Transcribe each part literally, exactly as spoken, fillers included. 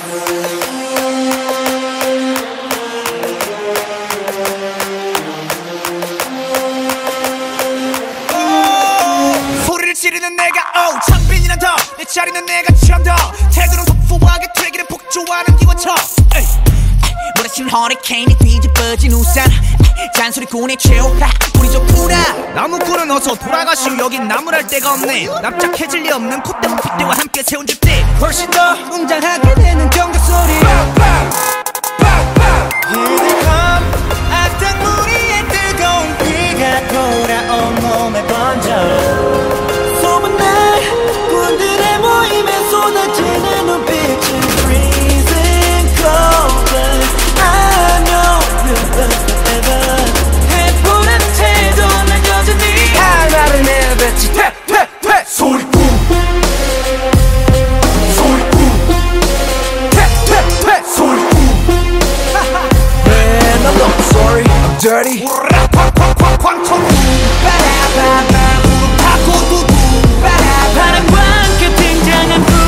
소리를 지르는 내가 oh 창빈이란 더내 자리는 내가 처음 더 태도는 소소하게 되기를 폭주하는 기관차 몰아치는 허리케인이 뒤집어진 우산 잔소리꾼의 최후라 우리 좋구나 나무꾼은 어서 돌아가시오 여긴 나무랄 데가 없네 납작해질 리 없는 콧대와 핏대와 함께 세운 집들 훨씬 더 웅장하게 되는 경적 소리 Here they come 악당 무리의 뜨거운 피가 돌아온 몸에 번져 소문날 군들의 모임에 쏟아지는 눈빛은 freezing cold but I know we'll burn forever 해보라는 태도 난 여전히 할 말을 내뱉지 퇴퇴퇴 소리꾼 소리꾼 퇴퇴퇴 소리꾼 Man I'm not sorry I'm dirty 쾅쾅쾅쾅 빠라바바 무릎 닫고 두두 바람과 함께 등장한 불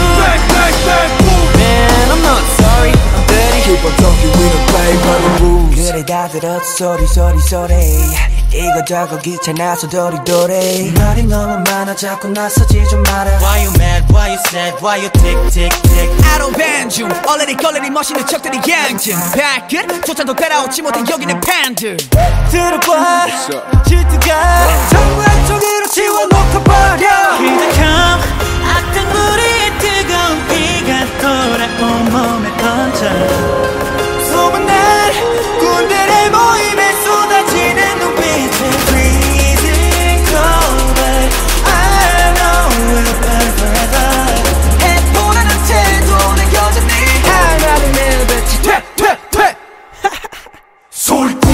Man I'm not sorry I'm dirty Keep on talking we don't play by the rules 그래 다 들었어 소리 소리 소리 이거저거 귀찮아서 도리도리 말이 너무 많아 자꾸 나서지 좀 마라 Why you mad why you sad why you tick tick tick I don't ban 중 얼레리 걸레리 멋있는 척들이 양증 발끝 조차도 따라오지 못해 여기는 팬들 들어봐 질투가 전부 한쪽으로 지워놓고 버려 Here they come 악당 무리의 뜨거운 피가 돌아온 몸에 번져 소문날 군대의 모임에 쏟아지는 눈빛은 freezing cold but I know we'll burn forever 해보라는 태도는 여전히 할 말을 내뱉지 퇴퇴퇴 소리꾼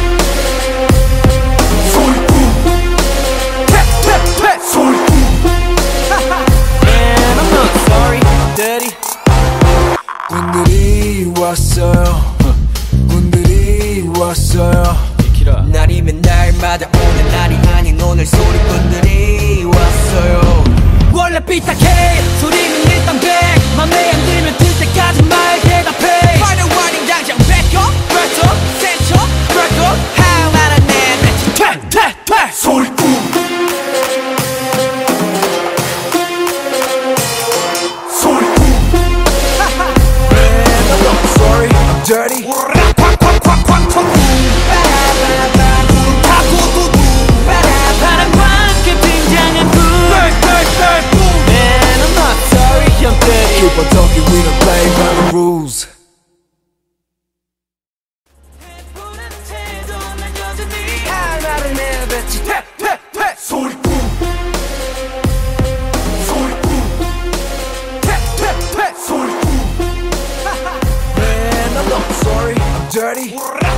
소리꾼 퇴퇴퇴 소리꾼 Man I'm not sorry I'm dirty 군들이 왔어요 군들이 왔어요 날이면 날마다 오는 날이 아닌 오늘 소리꾼들이 왔어요 원래 삐딱해 소리는 일단 백 맘에 안 들면 들 때까지 말 대답해 Final warning 당장 back up Breath up Set up Break up 할 말은 내뱉지 퇴퇴퇴 소리꾼 소리꾼 Man I'm not sorry I'm dirty Keep on talking, we don't play by the rules. 할 말을 내뱉지 퇴퇴퇴 소리꾼 소리꾼 퇴퇴퇴 소리꾼 Man I'm not sorry I'm dirty